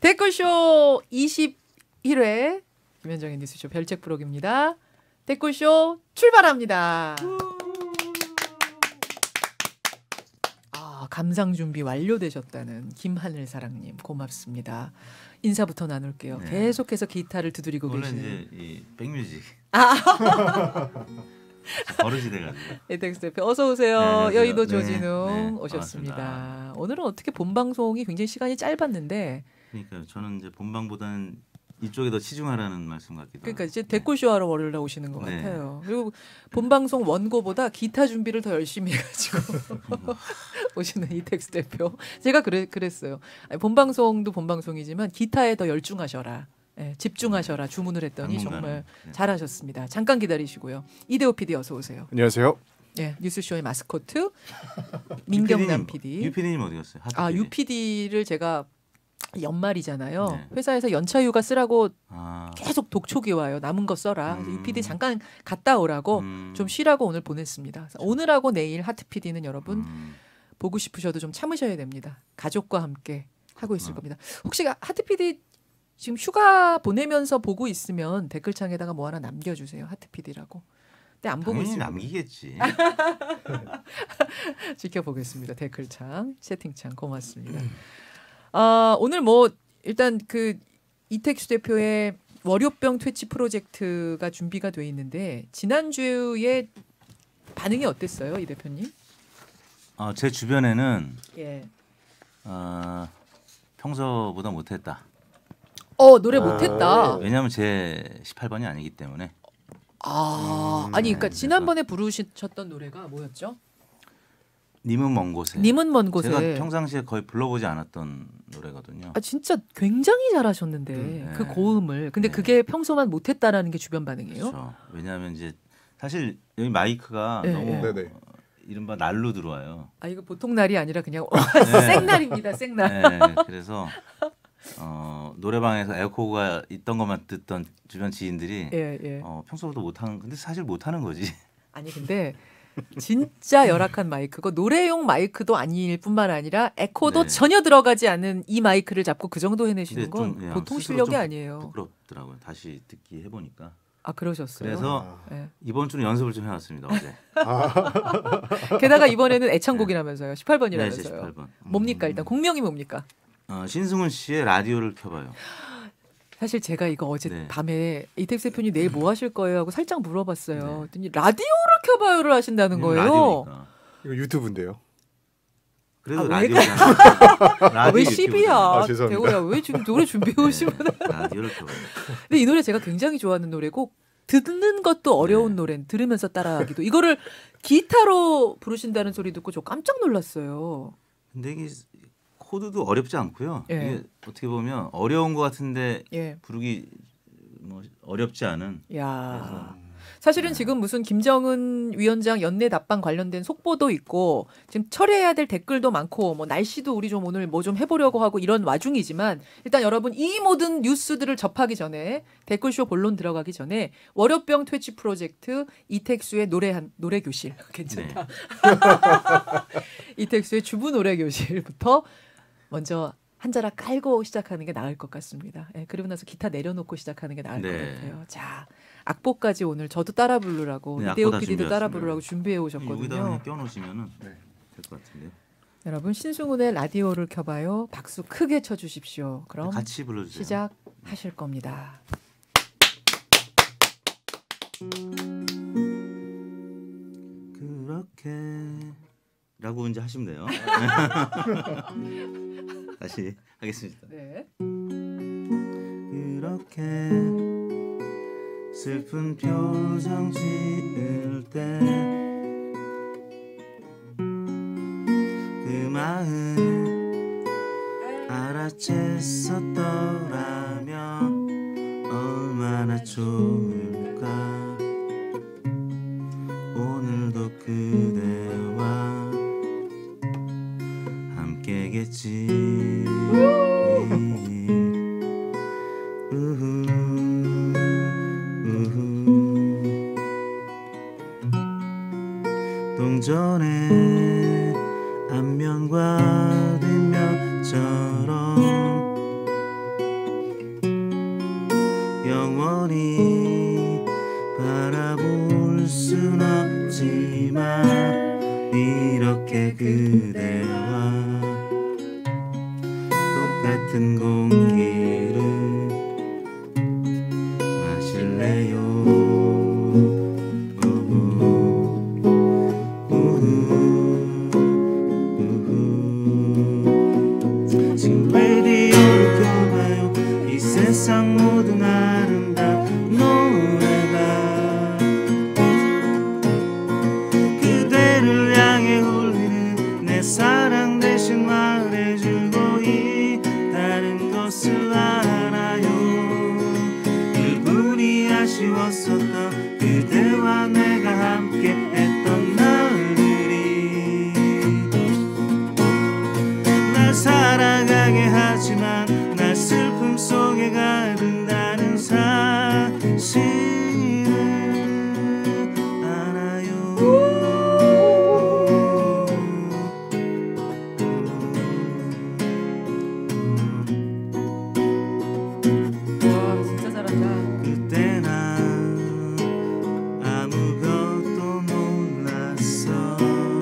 댓글쇼 21회 김현정의 뉴스쇼 별책 프로그램입니다. 댓글쇼 출발합니다. 감상 준비 완료되셨다는 김하늘 사랑님 고맙습니다. 인사부터 나눌게요. 네. 계속해서 기타를 두드리고 계시는. 원래 이제 이 백뮤직. 버릇이 돼가지고. 이택수 대표 어서 오세요. 네, 여의도 네, 조진웅 네, 오셨습니다. 반갑습니다. 오늘은 어떻게 본방송이 굉장히 시간이 짧았는데. 그러니까 저는 이제 본방보다는 이쪽에 더 치중하라는 말씀 같기도 하고. 그러니까 이제 댓글쇼 하러 월요일에 오시는 것 네. 같아요. 그리고 본방송 원고보다 기타 준비를 더 열심히 해가지고 오시는 이택수 대표. 제가 그랬어요. 아니, 본방송도 본방송이지만 기타에 더 열중하셔라. 네, 집중하셔라 주문을 했더니 정말 잘하셨습니다. 잠깐 기다리시고요. 이대호 PD 어서 오세요. 안녕하세요. 네, 뉴스쇼의 마스코트 민경남 PD. 유 PD님 어디 갔어요? 유 PD를 제가 연말이잖아요. 네. 회사에서 연차휴가 쓰라고 계속 독촉이 와요. 남은 거 써라. 유 PD 잠깐 갔다 오라고 좀 쉬라고 오늘 보냈습니다. 오늘하고 내일 하트 PD는 여러분 보고 싶으셔도 좀 참으셔야 됩니다. 가족과 함께 하고 있을 겁니다. 혹시 하트 PD 지금 휴가 보내면서 보고 있으면 댓글창에다가 뭐 하나 남겨주세요. 하트 PD라고. 근데 안 보고 있으면 남기겠지. 지켜보겠습니다. 댓글창, 채팅창 고맙습니다. 오늘 뭐 일단 그 이택수 대표의 월요병 퇴치 프로젝트가 준비가 돼 있는데 지난주에 반응이 어땠어요, 이 대표님? 제 주변에는 예. 평소보다 못했다. 노래 못했다. 왜냐하면 제 18번이 아니기 때문에. 아니 그러니까 지난번에 부르셨던 노래가 뭐였죠? 님은 먼 곳에. 님은 먼 곳에. 제가 평상시에 거의 불러보지 않았던 노래거든요. 진짜 굉장히 잘하셨는데 그 고음을. 근데 그게 평소만 못했다라는 게 주변 반응이에요? 그렇죠. 왜냐하면 이제 사실 여기 마이크가 너무 이른바 날로 들어와요. 이거 보통 날이 아니라 그냥 생날입니다. 생날. 네, 그래서 노래방에서 에어코가 있던 것만 듣던 주변 지인들이 평소보다 못하는. 근데 사실 못하는 거지. 아니 근데. 진짜 열악한 마이크고 노래용 마이크도 아닐 뿐만 아니라 에코도 전혀 들어가지 않은 이 마이크를 잡고 그 정도 해내시는 건 보통 실력이 아니에요. 부끄럽더라고요. 다시 듣기 해보니까. 그러셨어요? 그래서 이번 주는 연습을 좀 해왔습니다. 어제. 게다가 이번에는 애창곡이라면서요. 18번이라면서요. 네, 18번. 뭡니까 일단 공명이 뭡니까? 신승훈 씨의 라디오를 켜봐요. 사실 제가 이거 어제 밤에 이택수 대표님 내일 뭐 하실 거예요 하고 살짝 물어봤어요. 그랬더니 라디오를 켜봐요를 하신다는 거예요. 라디오니까. 이거 유튜브인데요. 그래도 라디오잖아. 왜 10이야? 죄송합니다. 대호야 왜 지금 노래 준비해 오시면 라디오를 켜봐요. 근데 이 노래 제가 굉장히 좋아하는 노래고 듣는 것도 어려운 노래 들으면서 따라하기도 이거를 기타로 부르신다는 소리 듣고 저 깜짝 놀랐어요. 근데 이게 코드도 어렵지 않고요. 이게 어떻게 보면 어려운 것 같은데 부르기 뭐 어렵지 않은. 그래서 사실은 지금 무슨 김정은 위원장 연내 답방 관련된 속보도 있고 지금 처리해야 될 댓글도 많고 뭐 날씨도 우리 좀 오늘 뭐 좀 해보려고 하고 이런 와중이지만 일단 여러분 이 모든 뉴스들을 접하기 전에 댓글쇼 본론 들어가기 전에 월요병 퇴치 프로젝트 이택수의 노래 교실 괜찮다. 이택수의 주부 노래 교실부터 먼저 한 자락 깔고 시작하는 게 나을 것 같습니다. 그리고 나서 기타 내려놓고 시작하는 게 나을 것 같아요. 자, 악보까지 오늘 저도 따라 부르라고 이대호 PD도 따라 부르라고 준비해 오셨거든요. 여기다 껴놓으시면은 될 것 같은데요. 여러분 신승훈의 라디오를 켜봐요. 박수 크게 쳐주십시오. 그럼 같이 불러주세요. 시작하실 겁니다. 그렇게라고 이제 하시면 돼요. 다시 하겠습니다. 네. 그렇게 슬픈 표정 지을 때 그 마음 알아챘었더라면 얼마나 좋을까. 오늘도 그대와 함께겠지. 동전의 앞면과 뒷면처럼 영원히 바라볼 순 없지만 이렇게 그대와 똑같은 공기를 마실래요. 지금 라디오를 켜봐요. 이 세상 모든 아름다운 노래가 그대를 향해 울리는 내 사랑 대신 말해주고 있다는 것을 알아요. 그분이 아쉬웠었던 그대와 내가 함께 했던 날들이 날 살아가게 하지만 날 슬픔 속에 가둔다는 사실을 알아요. 와 진짜 잘한다. 그때 난 아무것도 몰랐어.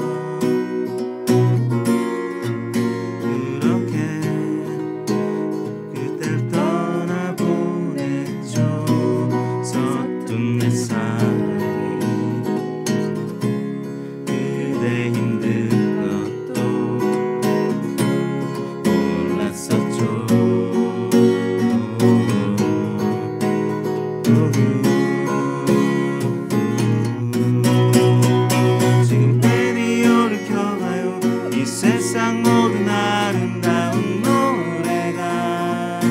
그렇게 그댈 떠나보냈죠. 서툰 내 사랑이 그대 힘든 것도 몰랐었죠. 지금 라디오를 켜봐요. 이 세상 모든 아름다운 노래가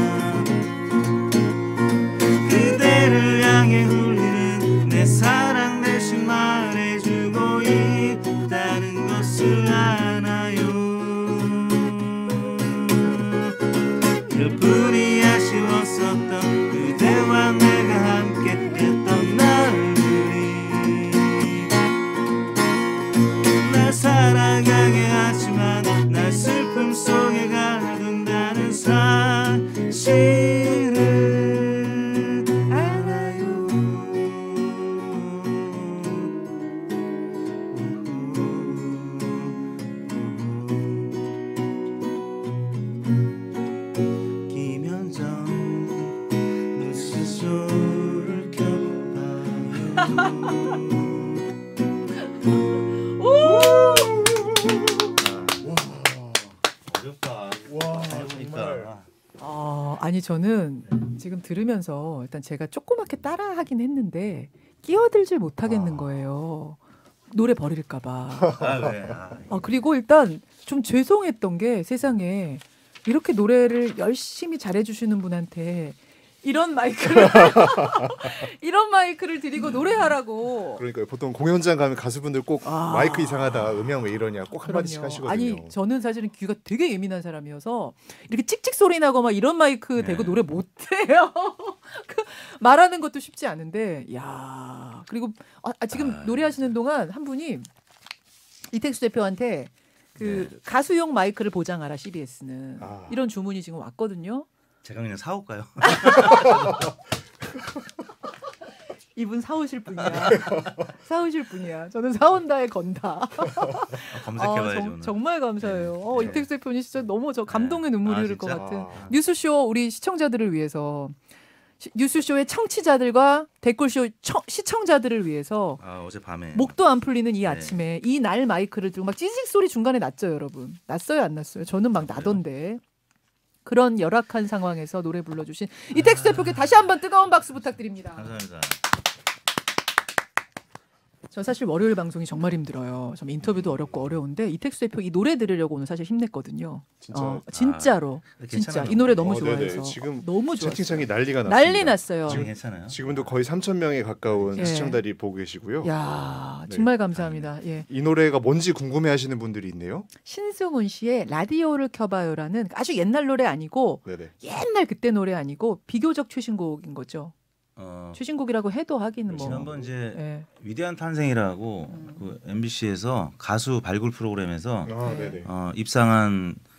그대를 향해 울리는 내 사랑 대신 말해주고 있다는 것을 아나요. 그분이 아쉬웠었던 그대와 내가 함께 했던 날들이 날 살아가게 하지만 날 슬픔 속에 가둔다는 사실을 알아요. 김현정 뉴스쇼를 켜봐요. 어렵다. 와, 해보니까. 아니 저는 지금 들으면서 일단 제가 조그맣게 따라하긴 했는데 끼어들질 못하겠는 거예요. 노래 버릴까봐. 왜? 그리고 일단 좀 죄송했던 게 세상에 이렇게 노래를 열심히 잘해주시는 분한테 이런 마이크를 이런 마이크를 드리고 노래하라고. 그러니까요. 보통 공연장 가면 가수분들 꼭 마이크 이상하다, 음향 왜 이러냐 꼭 한마디씩 하시거든요. 아니 저는 사실은 귀가 되게 예민한 사람이어서 이렇게 찍찍 소리 나고 막 이런 마이크 대고 노래 못해요. 말하는 것도 쉽지 않은데, 야 그리고 지금 노래하시는 동안 한 분이 이택수 대표한테 그 가수용 마이크를 보장하라 CBS는 이런 주문이 지금 왔거든요. 제가 그냥 사올까요? 이분 사오실 분이야. 사오실 분이야. 저는 사온다에 건다. 검색해봐야죠. 정말 감사해요. 네. 이택수 대표님 진짜 너무 저 감동의 눈물이 흐를 것 같은 뉴스쇼 우리 시청자들을 위해서, 뉴스쇼의 청취자들과 댓글쇼 시청자들을 위해서 어젯밤에 목도 안 풀리는 이 아침에 이 날 마이크를 들고 막 찌직 소리 중간에 났죠, 여러분. 났어요, 안 났어요? 저는 막 나던데. 그런 열악한 상황에서 노래 불러주신 이택수 대표께 다시 한번 뜨거운 박수 부탁드립니다. 감사합니다. 저 사실 월요일 방송이 정말 힘들어요. 좀 인터뷰도 어렵고 어려운데 이택수 대표 이 노래 들으려고 오늘 사실 힘냈거든요. 진짜로. 진짜 이 노래 너무 좋아해서. 지금 너무 좋았어요. 채팅창이 난리가 났습니다. 난리 났어요. 지금 괜찮아요? 지금도 거의 3,000명에 가까운 시청자들이 보고 계시고요. 야 정말 감사합니다. 예. 이 노래가 뭔지 궁금해하시는 분들이 있네요. 신승훈 씨의 라디오를 켜봐요라는 아주 옛날 노래 아니고 옛날 그때 노래 아니고 비교적 최신곡인 거죠. 최신곡이라고 해도 하기는 뭐. 지난번 이제 위대한 탄생이라고 그 MBC에서 가수 발굴 프로그램에서 입상한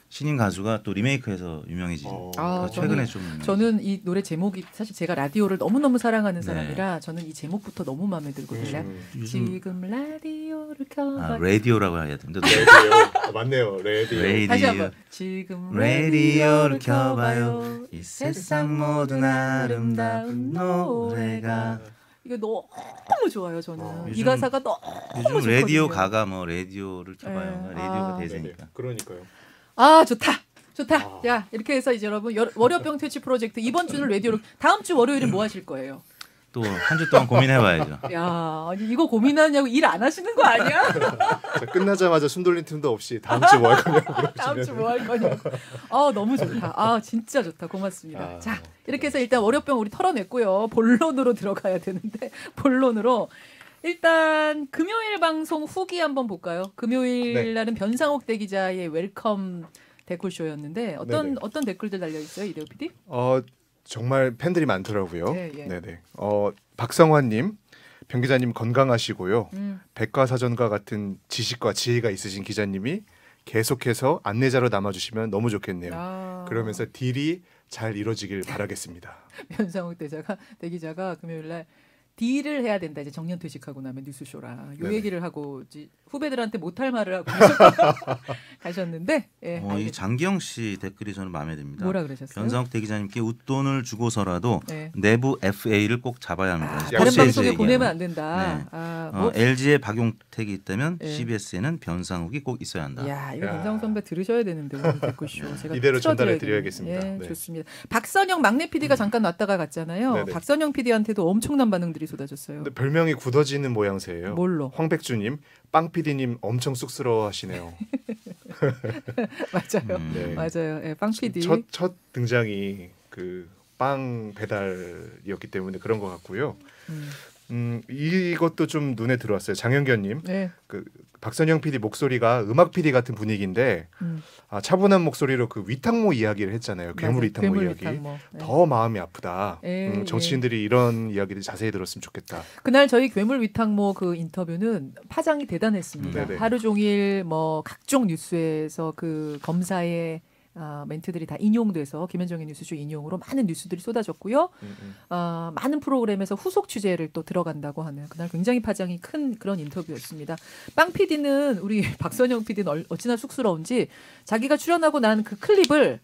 신인 가수가 또 리메이크해서 유명해진. 최근에 좀. 저는 이 노래 제목이 사실 제가 라디오를 너무너무 사랑하는 사람이라 저는 이 제목부터 너무 마음에 들거든요. 지금 라디오를 켜봐. 라디오라고 해야 되는데. 라디오. 맞네요. 라디오. 다시 한번. 지금 라디오를 켜봐요. 이 세상 모든 아름다운 노래가. 이거 너무 좋아요. 저는 이 가사가 너무 요즘 라디오 가가 뭐 라디오를 켜봐요. 라디오가 대세니까. 그러니까요. 좋다. 야 이렇게 해서 이제 여러분 월요병 퇴치 프로젝트 이번 주는 라디오로 다음 주 월요일은 뭐 하실 거예요? 또 한 주 동안 고민해봐야죠. 야 아니 이거 고민하냐고 일 안 하시는 거 아니야? 자, 끝나자마자 숨 돌린 틈도 없이 다음 주 뭐 할 거냐고. 다음 주 뭐 할 거냐고. 너무 좋다. 진짜 좋다. 고맙습니다. 자 이렇게 해서 일단 월요병 우리 털어냈고요. 본론으로 들어가야 되는데 본론으로. 일단 금요일 방송 후기 한번 볼까요? 금요일 날은 변상옥 대기자의 웰컴 댓글쇼였는데 어떤 댓글들 달려 있어요, 이대호 PD? 정말 팬들이 많더라고요. 네네. 박성환님, 변 기자님 건강하시고요. 백과사전과 같은 지식과 지혜가 있으신 기자님이 계속해서 안내자로 남아주시면 너무 좋겠네요. 그러면서 딜이 잘 이루어지길 바라겠습니다. 변상옥 대기자가 금요일 날 딜을 해야 된다. 이제 정년퇴직하고 나면 뉴스쇼라. 요 얘기를 하고 후배들한테 못할 말을 하고 가셨는데 이 장기영 씨 댓글이 저는 마음에 듭니다. 뭐라 그러셨어요? 변상욱 대기자님께 웃돈을 주고서라도 내부 FA를 꼭 잡아야 합니다. 다른 방송에 보내면 안 된다. LG에 박용택이 있다면 CBS에는 변상욱이 꼭 있어야 한다. 야, 이거 변상욱 선배 들으셔야 되는데 오늘 댓글쇼. 제가 이대로 전달해 드려야겠습니다. 좋습니다. 박선영 막내 PD가 잠깐 왔다가 갔잖아요. 박선영 PD한테도 엄청난 반응들이 쏟아졌어요. 근데 별명이 굳어지는 모양새예요. 뭘로? 황백주님, 빵 PD님 엄청 쑥스러워하시네요. 맞아요. 맞아요. 빵 PD 첫 등장이 그 빵 배달이었기 때문에 그런 것 같고요. 이것도 좀 눈에 들어왔어요. 장현견님, 그 박선영 PD 목소리가 음악 PD 같은 분위기인데 차분한 목소리로 그 위탁모 이야기를 했잖아요. 괴물 위탁모 이야기. 더 마음이 아프다. 정치인들이 이런 이야기를 자세히 들었으면 좋겠다. 그날 저희 괴물 위탁모 그 인터뷰는 파장이 대단했습니다. 하루 종일 뭐 각종 뉴스에서 그 검사의 멘트들이 다 인용돼서 김현정의 뉴스쇼 인용으로 많은 뉴스들이 쏟아졌고요. 많은 프로그램에서 후속 취재를 또 들어간다고 하는 그날 굉장히 파장이 큰 그런 인터뷰였습니다. 빵 PD는 우리 박선영 PD는 어찌나 쑥스러운지 자기가 출연하고 난 그 클립을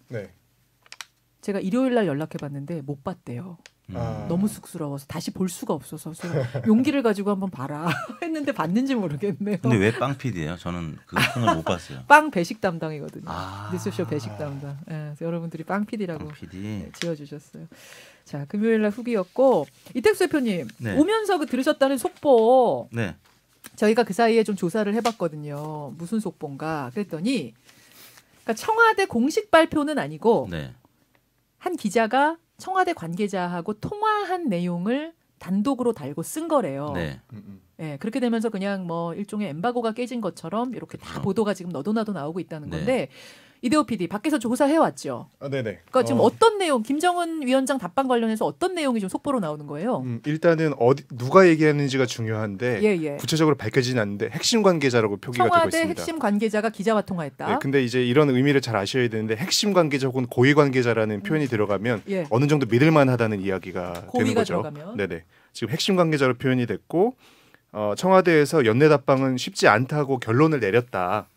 제가 일요일 날 연락해봤는데 못 봤대요. 너무 쑥스러워서 다시 볼 수가 없어서 용기를 가지고 한번 봐라 했는데 봤는지 모르겠네요. 근데 왜 빵 PD예요? 저는 그 편을 못 봤어요. 빵 배식 담당이거든요. 뉴스쇼 배식 담당. 그래서 여러분들이 빵 PD라고 지어주셨어요. 자, 금요일 날 후기였고 이택수 대표님 오면서 그 들으셨다는 속보 저희가 그 사이에 좀 조사를 해봤거든요. 무슨 속보인가 그랬더니 그러니까 청와대 공식 발표는 아니고 한 기자가 청와대 관계자하고 통화한 내용을 단독으로 달고 쓴 거래요. 그렇게 되면서 그냥 뭐 일종의 엠바고가 깨진 것처럼 이렇게 다 보도가 지금 너도나도 나오고 있다는 건데 이대호 PD 밖에서 조사해왔죠. 그러니까 지금 어떤 내용, 김정은 위원장 답방 관련해서 어떤 내용이 좀 속보로 나오는 거예요? 일단은 누가 얘기했는지가 중요한데 구체적으로 밝혀지진 않는데 핵심 관계자라고 표기가 되고 있습니다. 청와대 핵심 관계자가 기자와 통화했다. 근데 이제 이런 의미를 잘 아셔야 되는데 핵심 관계자 혹은 고위 관계자라는 표현이 들어가면 어느 정도 믿을만하다는 이야기가 되는 거죠. 들어가면. 지금 핵심 관계자로 표현이 됐고 청와대에서 연내 답방은 쉽지 않다고 결론을 내렸다.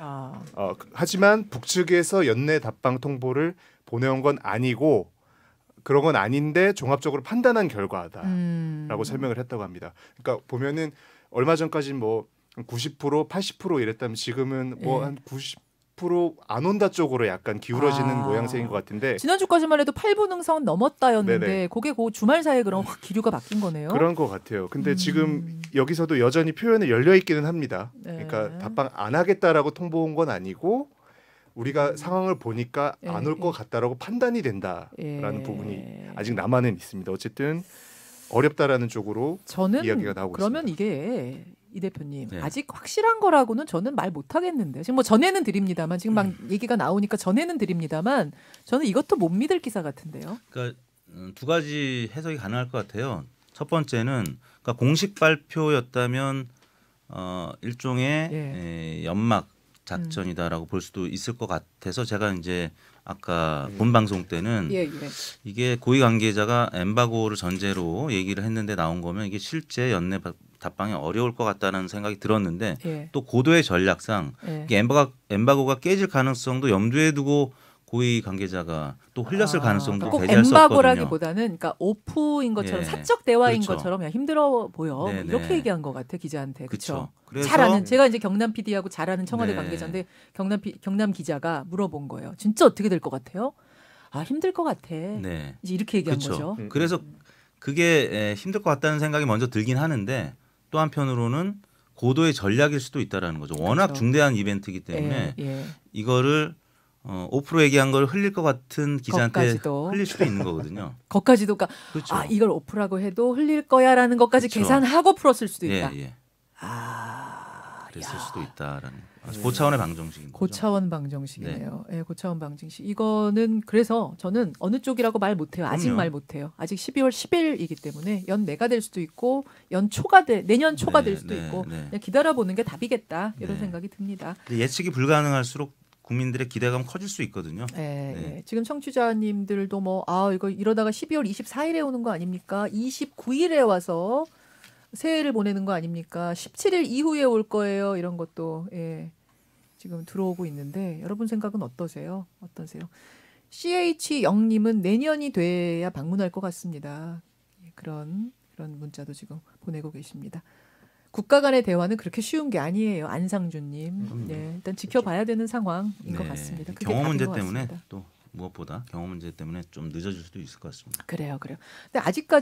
하지만 북측에서 연내 답방 통보를 보내온 건 아니고 그런 건 아닌데 종합적으로 판단한 결과다라고 설명을 했다고 합니다. 그러니까 보면은 얼마 전까지는 뭐 90% 80% 이랬다면 지금은 뭐 한 90% 안 온다 쪽으로 약간 기울어지는 모양새인 것 같은데 지난주까지만 해도 8분 응선 넘었다였는데 그게 그 주말 사이에 그럼 확 기류가 바뀐 거네요. 그런 것 같아요. 근데 지금 여기서도 여전히 표현에 열려 있기는 합니다. 그러니까 답방 안 하겠다라고 통보한 건 아니고 우리가 상황을 보니까 안 올 것 같다라고 판단이 된다라는 부분이 아직 남아는 있습니다. 어쨌든 어렵다라는 쪽으로 이야기가 나오고 그러면 있습니다. 이게 이 대표님 아직 확실한 거라고는 저는 말 못하겠는데 지금 뭐 전에는 드립니다만 지금 막 얘기가 나오니까 전에는 드립니다만 저는 이것도 못 믿을 기사 같은데요. 그러니까 두 가지 해석이 가능할 것 같아요. 첫 번째는 그러니까 공식 발표였다면 일종의 연막 작전이다라고 볼 수도 있을 것 같아서 제가 이제 아까 본 방송 때는 이게 고위 관계자가 엠바고를 전제로 얘기를 했는데 나온 거면 이게 실제 연내 답방이 어려울 것 같다는 생각이 들었는데 또 고도의 전략상 이게 엠바고가 깨질 가능성도 염두에 두고 고위 관계자가 또 흘렸을 가능성도 배제할 수 없거든요. 엠바고라기보다는 그러니까 오프인 것처럼 사적 대화인 것처럼 그냥 힘들어 보여. 이렇게 얘기한 것 같아 기자한테. 그렇죠. 잘 아는 제가 이제 경남 PD하고 잘 아는 청와대 관계자인데 경남 기자가 물어본 거예요. 진짜 어떻게 될 것 같아요? 아 힘들 것 같아. 이제 이렇게 얘기한 거죠. 그래서 그게 힘들 것 같다는 생각이 먼저 들긴 하는데 또 한편으로는 고도의 전략일 수도 있다라는 거죠. 워낙 중대한 이벤트이기 때문에 이거를 오프로 얘기한 걸 흘릴 것 같은 기자한테 흘릴 수도 있는 거거든요. 거기까지도 그러니까 아 이걸 오프라고 해도 흘릴 거야라는 것까지 계산하고 풀었을 수도 있다. 그랬을 수도 있다라는 고차원의 방정식입니다. 고차원 방정식이네요. 고차원 방정식. 이거는 그래서 저는 어느 쪽이라고 말 못해요. 아직 말 못해요. 아직 12월 10일이기 때문에 연내가 될 수도 있고 내년 초가 될 수도 있고 그냥 기다려보는 게 답이겠다 이런 생각이 듭니다. 예측이 불가능할수록 국민들의 기대감 커질 수 있거든요. 지금 청취자님들도 이거 이러다가 12월 24일에 오는 거 아닙니까? 29일에 와서 새해를 보내는 거 아닙니까? 17일 이후에 올 거예요. 이런 것도 지금 들어오고 있는데 여러분 생각은 어떠세요? CH0님은 내년이 돼야 방문할 것 같습니다. 그런 문자도 지금 보내고 계십니다. 국가 간의 대화는 그렇게 쉬운 게 아니에요. 안상준님. 일단 지켜봐야 되는 상황인 것 같습니다. 그게 경험 문제 때문에 또 무엇보다 경험 문제 때문에 좀 늦어질 수도 있을 것 같습니다. 그래요. 근데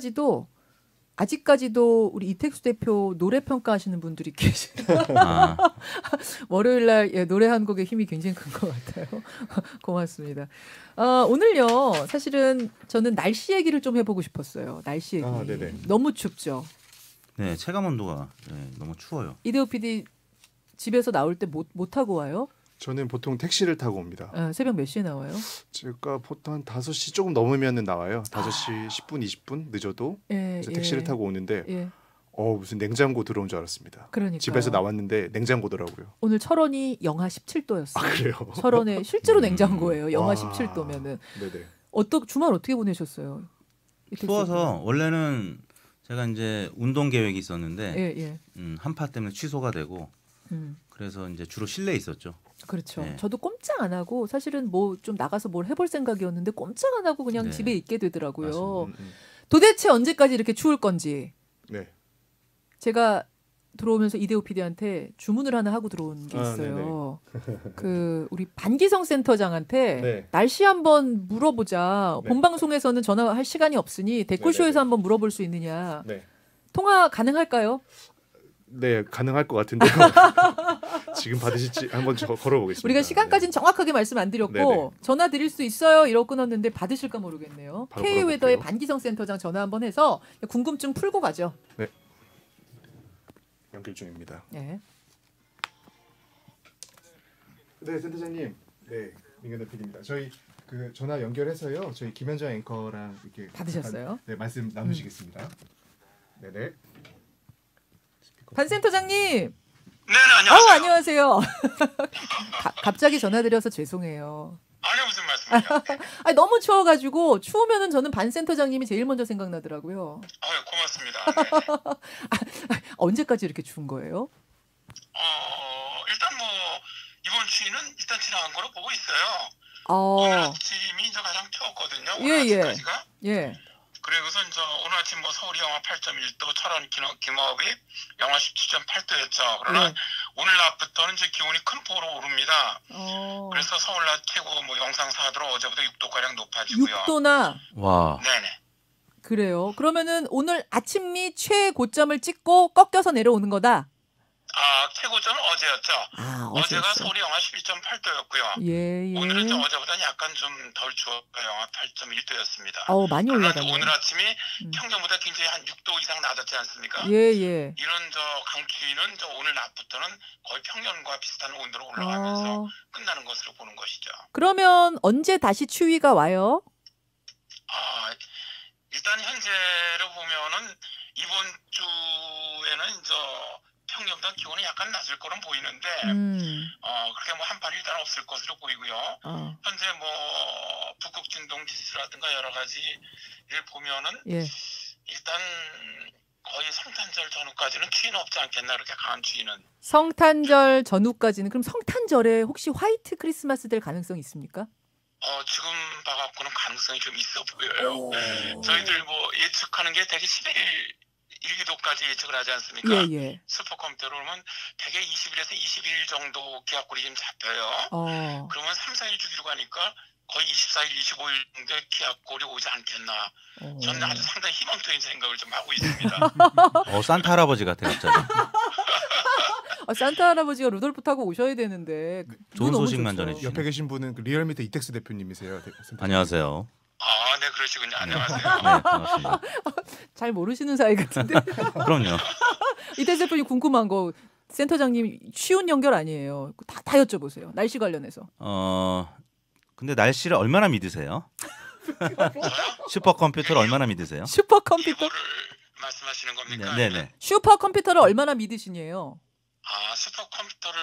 아직까지도 우리 이택수 대표 노래 평가하시는 분들이 계시네요. 월요일 날 노래 한 곡의 힘이 굉장히 큰 것 같아요. 고맙습니다. 오늘요. 사실은 저는 날씨 얘기를 좀 해보고 싶었어요. 날씨 얘기. 너무 춥죠. 네, 체감 온도가 너무 추워요. 이대호 PD 집에서 나올 때 못 타고 와요? 저는 보통 택시를 타고 옵니다. 새벽 몇 시에 나와요? 제가 보통 한 5시 조금 넘으면 나와요. 5시 10분, 20분 늦어도 택시를 타고 오는데 무슨 냉장고 들어온 줄 알았습니다. 그러니까요. 집에서 나왔는데 냉장고더라고요. 오늘 철원이 영하 17도였어요. 그래요? 철원에 실제로 냉장고예요. 영하 17도면은. 주말 어떻게 보내셨어요? 추워서 원래는 제가 이제 운동 계획이 있었는데 한파 때문에 취소가 되고 그래서 이제 주로 실내에 있었죠. 그렇죠. 저도 꼼짝 안 하고 사실은 좀 나가서 뭘 해볼 생각이었는데 꼼짝 안 하고 그냥 집에 있게 되더라고요. 도대체 언제까지 이렇게 추울 건지. 제가 들어오면서 이대호 PD한테 주문을 하나 하고 들어온 게 있어요. 우리 반기성 센터장한테 날씨 한번 물어보자. 본 방송에서는 전화할 시간이 없으니 댓글쇼에서 한번 물어볼 수 있느냐. 통화 가능할까요? 네, 가능할 것 같은데요. 지금 받으실지 한번 걸어보겠습니다. 우리가 시간까지는 정확하게 말씀 안 드렸고 전화 드릴 수 있어요 이러고 끊었는데 받으실까 모르겠네요. K웨더의 반기성 센터장 전화 한번 해서 궁금증 풀고 가죠. 네. 연결 중입니다. 네, 센터장님. 네, 민경대 PD입니다. 저희 전화 연결해서요. 저희 김현정 앵커랑 이렇게 받으셨어요? 말씀 나누시겠습니다. 네네. 반 센터장님. 네, 안녕하세요. 안녕하세요. 갑자기 전화드려서 죄송해요. 아니 무슨 말씀이에요? 너무 추워가지고 추우면은 저는 반 센터장님이 제일 먼저 생각나더라고요. 고맙습니다. 언제까지 이렇게 추운 거예요? 일단 이번 추위는 일단 지나간 거로 보고 있어요. 오늘 아침이 이제 가장 추웠거든요. 오늘 아침까지가. 그리고서 이제 오늘 아침 서울이 영하 8.1도, 철원 김업이 영하 17.8도였죠. 그러나 오늘 낮부터는 이제 기온이 큰 폭으로 오릅니다. 그래서 서울 낮 최고 영상 4도로 어제보다 6도 가량 높아지고요. 6도나. 와. 네네. 그래요. 그러면은 오늘 아침이 최고점을 찍고 꺾여서 내려오는 거다. 최고점은 어제였죠. 어제가 서울이 영하 12.8도였고요. 오늘은 좀 어제보다는 약간 좀 덜 추워요. 영하 8.1도였습니다. 많이 올라가네요. 오늘 아침이 평균보다 굉장히 한 6도 이상 낮았지 않습니까? 이런 강추위는 오늘 낮부터는 거의 평년과 비슷한 온도로 올라가면서 끝나는 것으로 보는 것이죠. 그러면 언제 다시 추위가 와요? 일단 현재로 보면은 이번 주에는 평년보다 기온이 약간 낮을 거는 보이는데 그렇게 뭐 한파는 일단 없을 것으로 보이고요. 현재 뭐 북극 진동 지수라든가 여러 가지를 보면은 일단 거의 성탄절 전후까지는 추위는 없지 않겠나 그렇게 강한 추위는. 성탄절 전후까지는 그럼 성탄절에 혹시 화이트 크리스마스 될 가능성이 있습니까? 지금 봐갖고는 가능성이 좀 있어 보여요. 저희들 뭐 예측하는 게 대개 11일 일기도까지 예측을 하지 않습니까? 슈퍼컴퓨터로 그러면 대개 20일에서 22일 정도 기압골이 좀 잡혀요. 그러면 3, 4일 주기로 가니까 거의 24일, 25일 정도의 기압골이 오지 않겠나. 저는 아주 상당히 희망적인 생각을 좀 하고 있습니다. 산타 할아버지 같아 갑자기. 산타 할아버지가 루돌프 타고 오셔야 되는데 좋은 소식만 전해주시네. 옆에 계신 분은 그 리얼미터 이택스 대표님이세요. 안녕하세요. 네 그러시군요. 안녕하세요. 네, 반갑습니다. 잘 모르시는 사이 같은데. 그럼요. 이택스 대표님 궁금한 거 센터장님 쉬운 연결 아니에요. 다 여쭤보세요. 날씨 관련해서. 근데 날씨를 얼마나 믿으세요? 슈퍼컴퓨터를 얼마나 믿으세요? 슈퍼컴퓨터 말씀하시는 겁니까? 네네. 슈퍼컴퓨터를 얼마나 믿으시니에요? 슈퍼컴퓨터를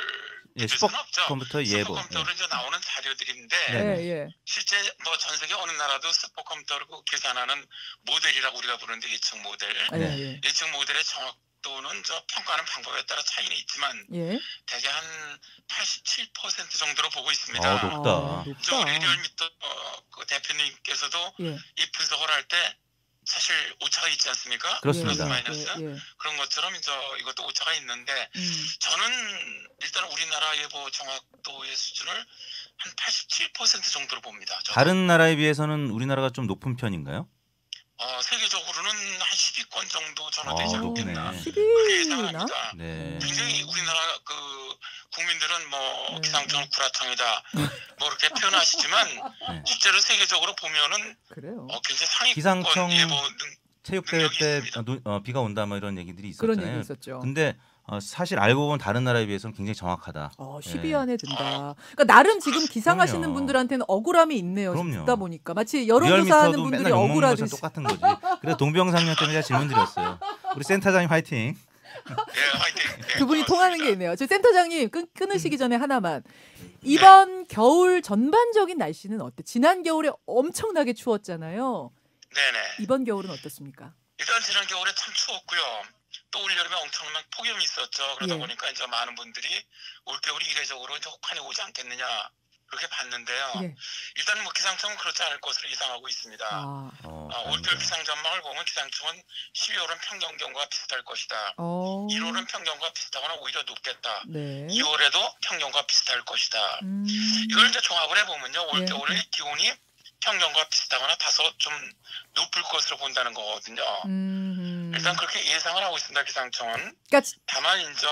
슈퍼컴퓨터 예보. 슈퍼컴퓨터로 이제 나오는 자료들인데 실제 뭐 전 세계 어느 나라도 슈퍼컴퓨터를 계산하는 모델이라고 우리가 부르는데 예측 모델. 예측 모델의 정확도는 평가하는 방법에 따라 차이는 있지만 대개 한 87% 정도로 보고 있습니다. 높다. 우리 리얼미터 그 대표님께서도 이 분석을 할 때 사실 오차가 있지 않습니까? 그렇습니다. 마이너스 그런 것처럼 이제 이것도 오차가 있는데 저는 일단 우리나라 예보 정확도의 수준을 한 87% 정도로 봅니다. 저도. 다른 나라에 비해서는 우리나라가 좀 높은 편인가요? 세계적으로는 한 10위권 정도 전화되지 않겠나. 10위나? 네. 굉장히 우리나라 그 국민들은 뭐 기상청은 구라청이다 뭐 이렇게 표현하시지만 실제로 세계적으로 보면은 굉장히 상위권 기상청 예보 체육대회 때 비가 온다 뭐 이런 얘기들이 있었잖아요. 그런 얘기 있었죠. 근데 사실 알고 보면 다른 나라에 비해서는 굉장히 정확하다. 10위 안에 든다. 그러니까 나름 지금 기상하시는 그럼요. 분들한테는 억울함이 있네요. 그럼요. 듣다 보니까 마치 여론조사하는 분들이 억울하듯이. 똑같은 거지. 그래서 동병상련 때문에 제가 질문 드렸어요. 우리 센터장님 화이팅. 화이팅. 두 분이 통하는 게 있네요. 저 센터장님 끊으시기 전에 하나만. 이번 겨울 전반적인 날씨는 어때? 지난 겨울에 엄청나게 추웠잖아요. 네네. 이번 겨울은 어떻습니까? 일단 지난 겨울에 참 추웠고요. 또 올여름에 엄청난 폭염이 있었죠. 그러다 보니까 이제 많은 분들이 올겨울이 이례적으로 이제 혹한이 오지 않겠느냐 그렇게 봤는데요. 일단 뭐 기상청은 그렇지 않을 것으로 예상하고 있습니다. 올겨울 기상 전망을 보면 기상청은 12월은 평년 경과 비슷할 것이다. 1월은 평년과 비슷하거나 오히려 높겠다. 2월에도 평년과 비슷할 것이다. 이걸 이제 종합을 해보면요. 올겨울의 기온이 평년과 비슷하거나 다소 좀 높을 것으로 본다는 거거든요. 일단 그렇게 예상을 하고 있습니다. 기상청은. 다만 이제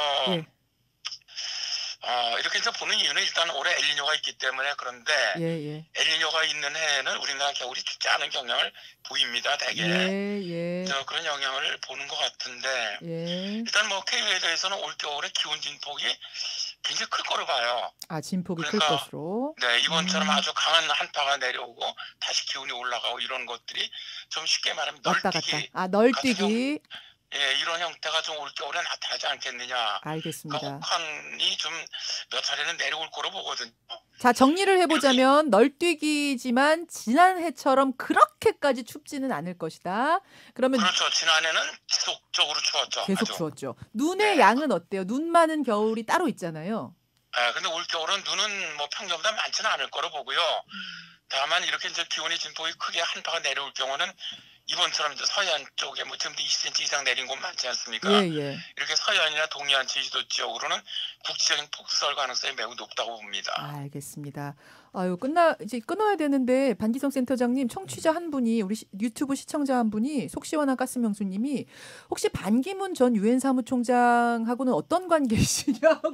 이렇게 이제 보는 이유는 일단 올해 엘니뇨가 있기 때문에 그런데 엘니뇨가 있는 해에는 우리나라 겨울이 춥지 않은 경향을 보입니다. 대개 그런 영향을 보는 것 같은데 일단 뭐 K웨더에서는 올 겨울에 기온 진폭이 굉장히 클 거로 봐요. 진폭이 클 것으로. 네, 이번처럼 아주 강한 한파가 내려오고 다시 기온이 올라가고 이런 것들이 좀 쉽게 말하면 널뛰기. 널뛰기. 이런 형태가 좀 올겨울에 나타나지 않겠느냐. 알겠습니다. 혹한이 좀 몇 차례는 내려올 거로 보거든요. 자, 정리를 해보자면 널뛰기지만 지난 해처럼 그렇게까지 춥지는 않을 것이다. 그러면 그렇죠. 지난해는 지속적으로 추웠죠. 계속 추웠죠. 눈의 양은 어때요? 눈 많은 겨울이 따로 있잖아요. 근데 올겨울은 눈은 뭐 평년보다 많지는 않을 거로 보고요. 다만 이렇게 이제 기온이 진폭이 크게 한파가 내려올 경우는 이번처럼 이제 서해안 쪽에 뭐 지금도 20cm 이상 내린 곳 많지 않습니까? 이렇게 서해안이나 동해안 제주도 지역으로는 국지적인 폭설 가능성이 매우 높다고 봅니다. 알겠습니다. 이제 끊어야 되는데 반기성 센터장님, 청취자 한 분이 우리 유튜브 시청자 한 분이 속 시원한 가스명수님이 혹시 반기문 전 유엔 사무총장하고는 어떤 관계이시냐고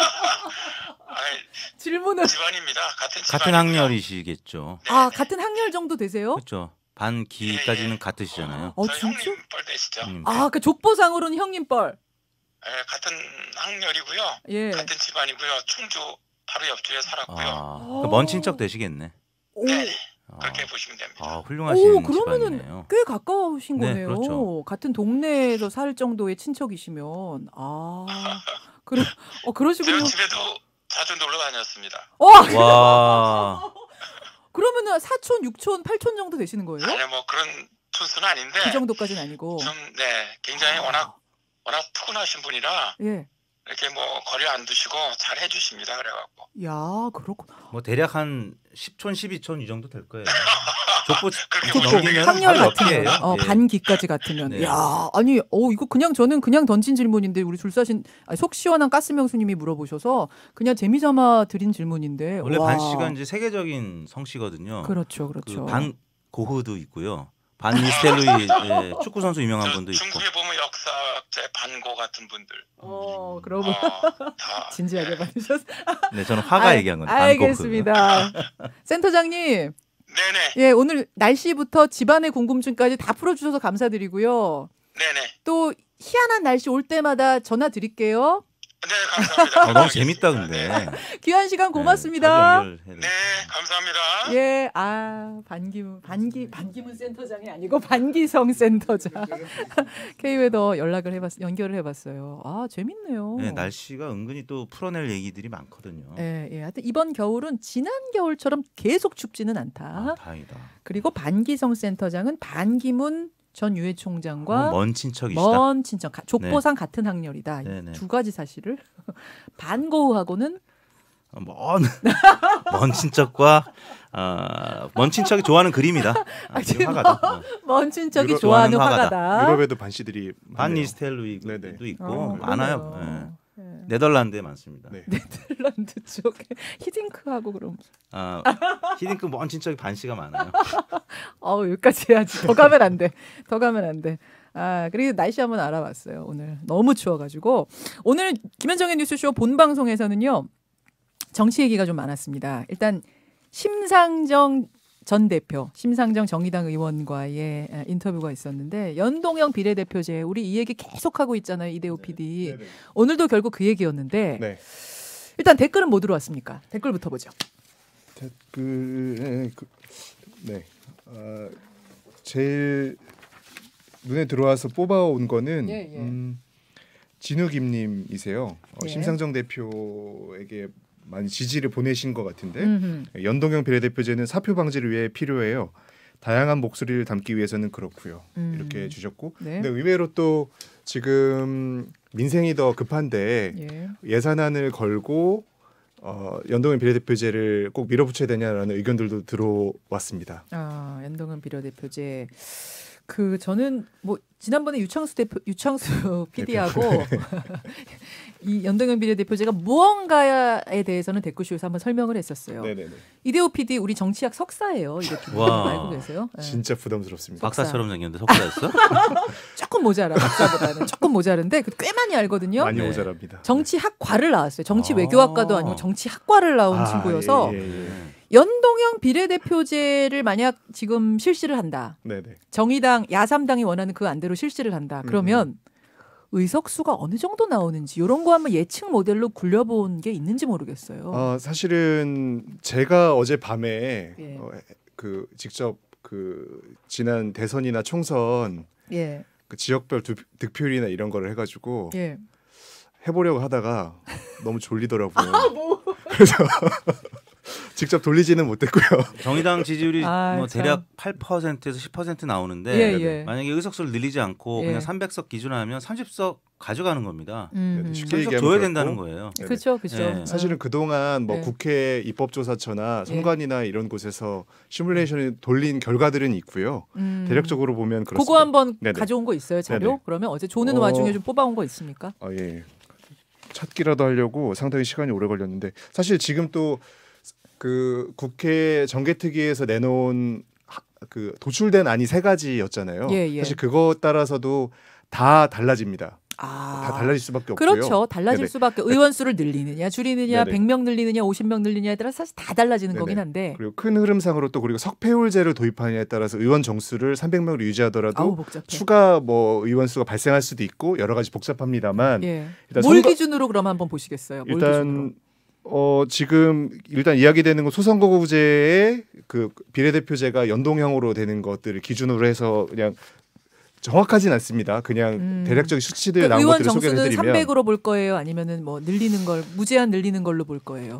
질문을. 집안입니다. 같은 학렬이시겠죠. 같은 학렬 정도 되세요? 그렇죠. 반기까지는 같으시잖아요. 저희 형님 뻘 되시죠. 그 족보상으로는 형님 뻘. 같은 학렬이고요. 같은 집안이고요. 충주 바로 옆집에 살았고요. 먼 친척 되시겠네. 그렇게 보시면 됩니다. 훌륭하신 그러면은 집안이네요. 꽤 가까우신 네, 거네요. 그렇죠. 같은 동네에서 살 정도의 친척이시면 그러시군요. 제가 집에도 자주 놀러 다녔습니다. 와. 그러면은 4촌, 6촌, 8촌 정도 되시는 거예요? 아니 뭐 그런 촌수는 아닌데 그 정도까지는 아니고 좀 굉장히 워낙 푸근하신 분이라 이렇게 뭐 거리 안 두시고 잘 해주십니다. 그래갖고. 야, 그렇구나. 뭐 대략 한 10촌, 12촌 이 정도 될 거예요. 족보 넘기면 확률 같으면 반기까지 같으면 네. 야, 아니 이거 저는 그냥 던진 질문인데 우리 줄사신 속 시원한 가스명수님이 물어보셔서 그냥 재미삼아 드린 질문인데 원래 반 씨가 이제 세계적인 성씨거든요. 그렇죠. 반 고흐도 있고요. 반 니스텔로이 축구 선수 유명한 분도 있고. 중국에 보면 역사제 반고 같은 분들. 그러면 진지하게 받으셨어요. 네, 저는 화가 얘기한 건데. 알겠습니다. 센터장님. 네네. 예, 오늘 날씨부터 집안의 궁금증까지 다 풀어주셔서 감사드리고요. 네네. 또 희한한 날씨 올 때마다 전화 드릴게요. 네, 감사합니다. 너무 재밌다 근데. 귀한 시간 고맙습니다. 네, 감사합니다. 예, 반기문 센터장이 아니고 반기성 센터장. K웨더 연결을 해봤어요. 재밌네요. 네, 날씨가 은근히 또 풀어낼 얘기들이 많거든요. 예. 하여튼 이번 겨울은 지난 겨울처럼 계속 춥지는 않다. 다행이다. 그리고 반기성 센터장은 반기문 전 유해 총장과 먼 친척이시다. 먼 친척, 족보상 같은 학렬이다. 네네. 두 가지 사실을 반고우하고는 먼 친척과 먼 친척이 좋아하는 그림이다. 화가다. 먼 친척이 좋아하는 화가다. 유럽에도 반씨들이 반 니스텔루이도 있고 많아요. 네덜란드에 많습니다. 네. 네덜란드 쪽에 히딩크하고 그럼. 히딩크 먼 친척이 반 씨가 많아요. 여기까지 해야지. 더 가면 안 돼. 그리고 날씨 한번 알아봤어요. 오늘 너무 추워가지고 오늘 김현정의 뉴스쇼 본 방송에서는요 정치 얘기가 좀 많았습니다. 일단 심상정 전 대표, 심상정 정의당 의원과의 인터뷰가 있었는데 연동형 비례대표제 우리 이 얘기 계속하고 있잖아요. 이대호 PD. 네네. 오늘도 결국 그 얘기였는데 일단 댓글은 뭐 들어왔습니까? 댓글부터 보죠. 제일 눈에 들어와서 뽑아온 거는 진우김님이세요. 심상정 대표에게 많이 지지를 보내신 것 같은데 연동형 비례대표제는 사표 방지를 위해 필요해요. 다양한 목소리를 담기 위해서는 그렇고요. 이렇게 주셨고 근데 의외로 또 지금 민생이 더 급한데 예산안을 걸고 연동형 비례대표제를 꼭 밀어붙여야 되냐라는 의견들도 들어왔습니다. 연동형 비례대표제 저는 뭐 지난번에 유창수 PD하고 이 연동형 비례대표제가 무언가에 대해서는 댓글쇼에서 한번 설명을 했었어요. 네네네. 이대호 PD 우리 정치학 석사예요. 이렇게 알고 계세요? 진짜 부담스럽습니다. 박사처럼 생겼는데 석사였어? 조금 모자라. 박사보다는 조금 모자른데 꽤 많이 알거든요. 많이 모자랍니다. 정치학과를 나왔어요. 정치 외교학과도 아니고 정치학과를 나온 친구여서 연동형 비례대표제를 만약 지금 실시를 한다. 정의당, 야삼당이 원하는 그 안대로 실시를 한다. 그러면 의석수가 어느 정도 나오는지 이런 거 한번 예측 모델로 굴려본 게 있는지 모르겠어요. 사실은 제가 어젯밤에 직접 지난 대선이나 총선 그 지역별 득표율이나 이런 거를 해가지고 해보려고 하다가 너무 졸리더라고요. 그래서 직접 돌리지는 못했고요. 정의당 지지율이 대략 8%에서 10% 나오는데 만약에 의석수를 늘리지 않고 그냥 300석 기준하면 30석 가져가는 겁니다. 쉽게 얘기하면 줘야 된다는 거예요. 그렇죠. 사실은 그동안 뭐 국회 입법조사처나 선관위나 이런 곳에서 시뮬레이션을 돌린 결과들은 있고요. 대략적으로 보면 그렇습니다. 그거 한번 가져온 거 있어요, 자료? 그러면 어제 조는 와중에 좀 뽑아온 거 있습니까? 찾기라도 하려고 상당히 시간이 오래 걸렸는데 사실 지금 또 그 국회 정개특위에서 내놓은 도출된 안이 3가지였잖아요. 사실 그거 따라서도 다 달라집니다. 다 달라질 수밖에 없고요. 그렇죠. 달라질 수밖에. 의원 수를 늘리느냐 줄이느냐 100명 늘리느냐 50명 늘리느냐에 따라 사실 다 달라지는 거긴 한데. 그리고 큰 흐름상으로 또 그리고 석패율제를 도입하느냐에 따라서 의원 정수를 300명으로 유지하더라도 추가 뭐 의원 수가 발생할 수도 있고 여러 가지 복잡합니다만 일단 뭘 기준으로 그럼 한번 보시겠어요? 일단 지금 일단 이야기되는 건 소선거구제의 그 비례대표제가 연동형으로 되는 것들을 기준으로 해서 그냥 정확하진 않습니다. 그냥 대략적인 수치들 나온 것들을 소개를 해드리면 의원 정수는 300으로 볼 거예요? 아니면은 뭐 늘리는 걸 무제한 늘리는 걸로 볼 거예요?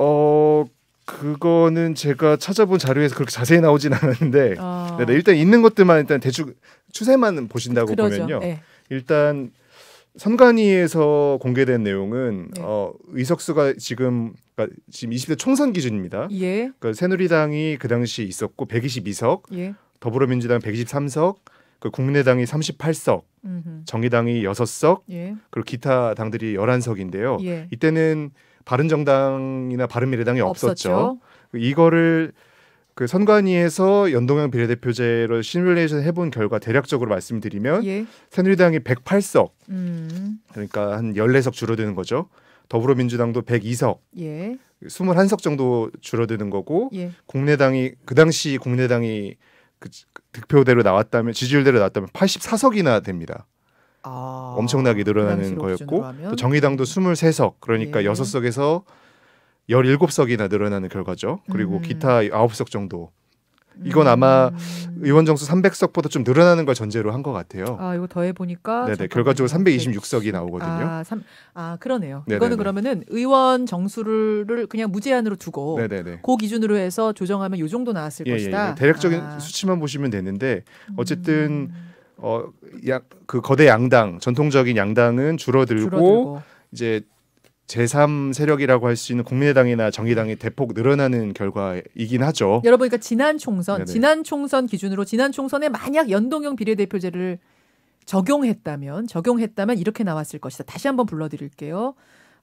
그거는 제가 찾아본 자료에서 그렇게 자세히 나오진 않았는데 네, 일단 있는 것들만 일단 대충 추세만 보신다고 보면요. 네. 일단 선관위에서 공개된 내용은 네. 의석수가 지금 20대 총선 기준입니다. 예. 그러니까 새누리당이 그 당시 있었고 122석, 예. 더불어민주당 123석, 그 국민의당이 38석, 정의당이 6석, 예. 그리고 기타 당들이 11석인데요. 예. 이때는 바른정당이나 바른미래당이 없었죠. 이거를 그 선관위에서 연동형 비례대표제로 시뮬레이션 해본 결과 대략적으로 말씀드리면 예. 새누리당이 108석, 그러니까 한 14석 줄어드는 거죠. 더불어민주당도 102석, 예. 21석 정도 줄어드는 거고 예. 국민의당이 그 당시 국민의당이 그 득표대로 나왔다면 지지율대로 나왔다면 84석이나 됩니다. 엄청나게 늘어나는 거였고 또 정의당도 23석 그러니까 예. 6석에서 17석이나 늘어나는 결과죠. 그리고 기타 9석 정도. 이건 아마 의원 정수 300석보다 좀 늘어나는 걸 전제로 한 것 같아요. 이거 더해 보니까 네네 결과적으로 326석이 나오거든요. 그러네요. 네네네. 이거는 그러면은 의원 정수를 그냥 무제한으로 두고 네네네. 그 기준으로 해서 조정하면 요 정도 나왔을 것이다. 대략적인 수치만 보시면 되는데 어쨌든 그 거대 양당 전통적인 양당은 줄어들고 이제 제3 세력이라고 할 수 있는 국민의당이나 정의당이 대폭 늘어나는 결과이긴 하죠. 여러분 그러니까 지난 총선 기준으로 지난 총선에 만약 연동형 비례대표제를 적용했다면 이렇게 나왔을 것이다. 다시 한번 불러드릴게요.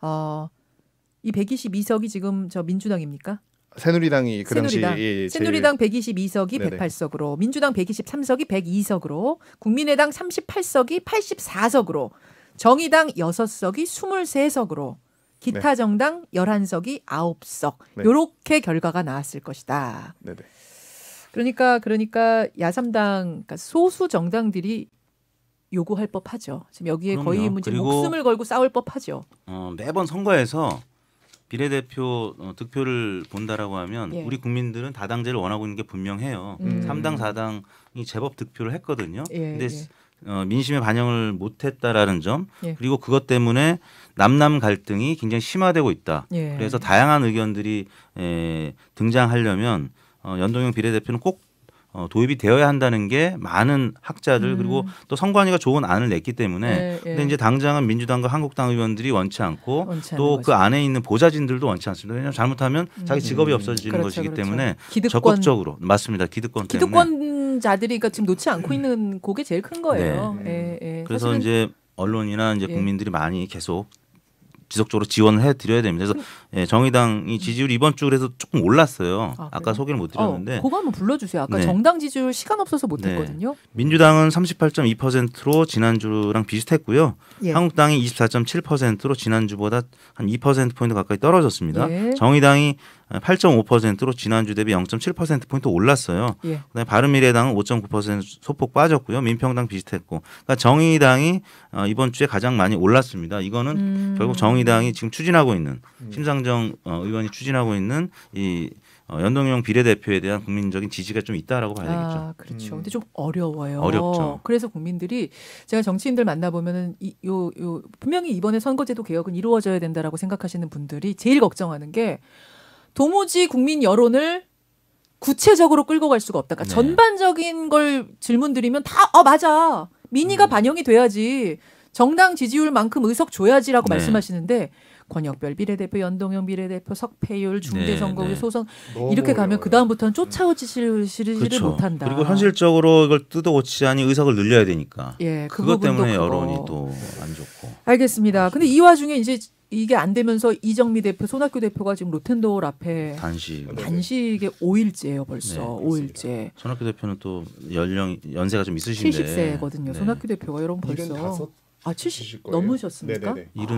이 122석이 지금 저 민주당입니까? 새누리당이 그 당시 새누리당 122석이 108석으로 민주당 123석이 102석으로 국민의당 38석이 84석으로 정의당 6석이 23석으로 기타 정당 11석이 9석 요렇게 결과가 나왔을 것이다. 네네. 그러니까 야삼당 그러니까 소수 정당들이 요구할 법하죠. 지금 여기에 그럼요. 거의 목숨을 걸고 싸울 법하죠. 매번 선거에서 비례대표 득표를 본다라고 하면 우리 국민들은 다당제를 원하고 있는 게 분명해요. 3당 4당이 제법 득표를 했거든요. 근데 민심에 반영을 못했다라는 점 그리고 그것 때문에 남남 갈등이 굉장히 심화되고 있다. 그래서 다양한 의견들이 등장하려면 연동형 비례대표는 꼭 도입이 되어야 한다는 게 많은 학자들 그리고 또 선관위가 좋은 안을 냈기 때문에 근데 이제 당장은 민주당과 한국당 의원들이 원치 않고 또 그 안에 있는 보좌진들도 원치 않습니다. 왜냐하면 잘못하면 자기 직업이 없어지는 것이기 때문에 적극적으로 맞습니다. 기득권 때문에 기득권자들이 지금 놓지 않고 있는 그게 제일 큰 거예요. 그래서 이제 언론이나 이제 국민들이 많이 계속 지속적으로 지원을 해드려야 됩니다. 그래서 정의당이 지지율이 이번 주 그래서 조금 올랐어요. 아까 소개를 못 드렸는데. 그거 한번 불러주세요. 아까 정당 지지율 시간 없어서 못했거든요. 민주당은 38.2%로 지난주랑 비슷했고요. 한국당이 24.7%로 지난주보다 한 2%포인트 가까이 떨어졌습니다. 정의당이 8.5%로 지난주 대비 0.7%포인트 올랐어요. 그다음에 바른미래당은 5.9% 소폭 빠졌고요. 민평당 비슷했고. 그러니까 정의당이 이번 주에 가장 많이 올랐습니다. 이거는 결국 정의당이 지금 추진하고 있는 심상정 의원이 추진하고 있는 이 연동형 비례대표에 대한 국민적인 지지가 좀 있다라고 봐야 되겠죠. 그렇죠. 근데 좀 어려워요. 어렵죠. 그래서 국민들이 제가 정치인들 만나보면은 분명히 이번에 선거제도 개혁은 이루어져야 된다라고 생각하시는 분들이 제일 걱정하는 게 도무지 국민 여론을 구체적으로 끌고 갈 수가 없다. 그러니까 전반적인 걸 질문 드리면 다 맞아. 민의가 반영이 돼야지. 정당 지지율만큼 의석 줘야지라고 말씀하시는데 권역별 비례대표, 연동형 비례대표, 석패율, 중대선거구, 소선 이렇게 가면 그 다음부터는 쫓아오지를 못한다. 그리고 현실적으로 이걸 뜯어고치자니 의석을 늘려야 되니까. 그것 때문에 여론이 또 안 좋고. 알겠습니다. 근데 이 와중에 이제 이게 안 되면서 이정미 대표, 손학규 대표가 지금 로텐도어 앞에 단식에 5일째예요 벌써. 5일째. 손학규 대표는 또 연세가 좀 있으신데 70세거든요. 손학규 대표가 여러분 벌써 70 넘으셨습니까?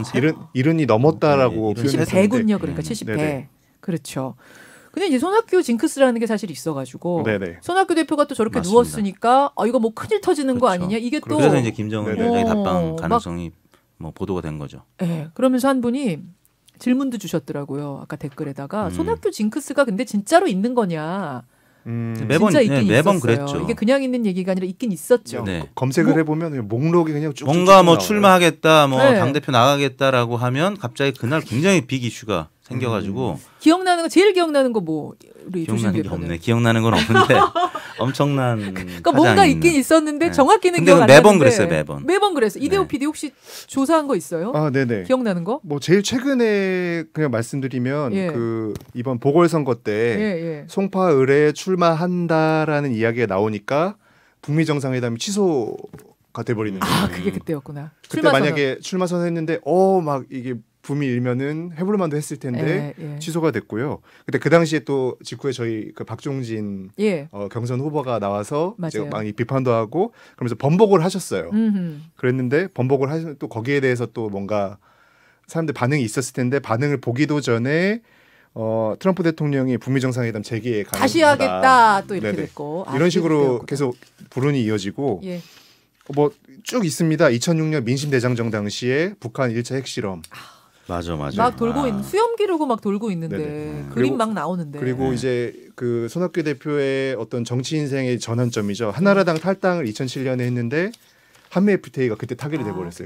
이른이 넘었다라고 70대군요. 그러니까 70대. 그렇죠. 근데 이제 손학규 징크스라는 게 사실 있어가지고 손학규 대표가 또 저렇게 누웠으니까 이거 뭐 큰일 터지는 거 아니냐 이게 또 그래서 이제 김정은 위원장이 답방 가능성이 뭐 보도가 된 거죠. 그러면서 한 분이 질문도 주셨더라고요. 아까 댓글에다가 손학규 징크스가 근데 진짜로 있는 거냐. 매번 진짜 있긴 매번 있었어요. 그랬죠. 이게 그냥 있는 얘기가 아니라 있긴 있었죠. 네. 검색을 해보면 목록이 그냥 쭉 뭔가 뭐 나와요. 출마하겠다, 뭐 당대표 나가겠다라고 하면 갑자기 그날 굉장히 빅 이슈가 생겨가지고 기억나는 거 제일 기억나는 거 뭐 우리 기억나는 게 없네. 기억나는 건 없는데 엄청난. 그러니까 뭔가 있긴 있었는데 정확히는 근데 기억 안 매번 나는데 그랬어요. 매번 그랬어요. 이대호 PD 혹시 조사한 거 있어요? 아, 네네. 기억나는 거? 뭐 제일 최근에 그냥 말씀드리면 그 이번 보궐선거 때 송파을에 출마한다라는 이야기가 나오니까 북미 정상회담이 취소가 돼버리는 거예요. 아, 그게 그때였구나. 그때 만약에 출마 선언했는데 막 이게 붐이 일면은 해볼 만도 했을 텐데 취소가 됐고요. 근데 그 당시에 또 직후에 저희 그 박종진 경선 후보가 나와서 이제 많이 비판도 하고 그러면서 번복을 하셨어요. 그랬는데 번복을 하시면 또 거기에 대해서 또 뭔가 사람들 반응이 있었을 텐데 반응을 보기도 전에 트럼프 대통령이 북미 정상회담 재개에 가능하다. 다시 하겠다 또 이렇게 됐고 이런 식으로 계속 불운이 이어지고 뭐 쭉 있습니다. 2006년 민심대장정 당시에 북한 1차 핵실험. 맞아. 막 돌고 있는 수염 기르고 막 돌고 있는데 그림 막 나오는데. 그리고 이제 그 손학규 대표의 어떤 정치 인생의 전환점이죠. 한나라당 탈당을 2007년에 했는데 한미 FTA가 그때 타결이 돼버렸어요.